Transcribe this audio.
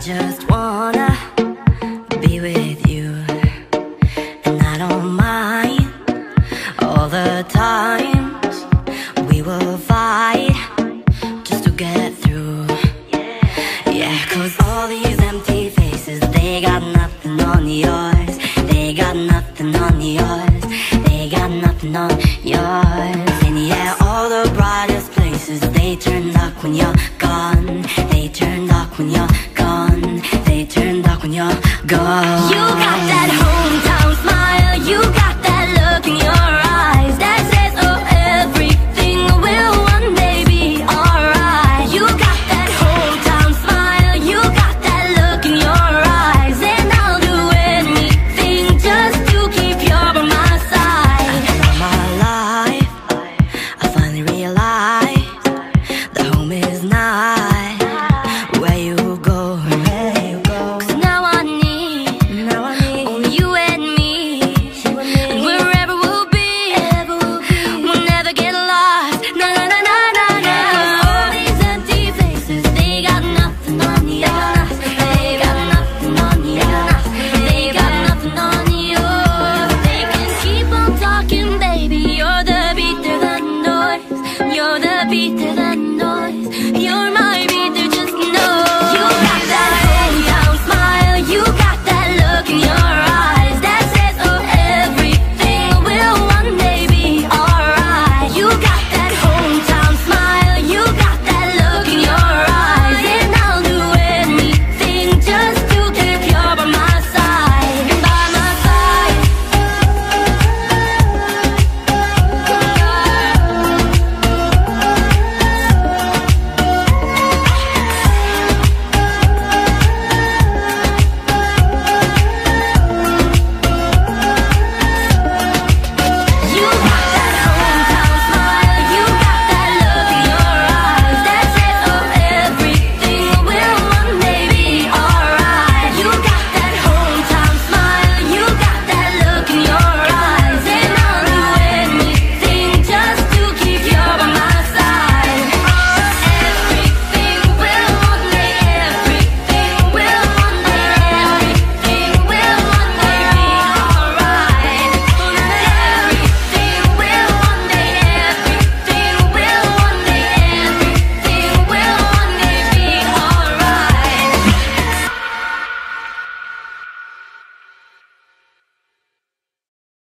just wanna be with you, and I don't mind all the times we will fight just to get through. Yeah, 'cause all these empty faces, they got nothing on yours. They got nothing on yours. They got nothing on yours. And yeah, all the brightest places, they turn dark when you're gone. They turn dark when you're gone. They turn dark when you're gone. You got that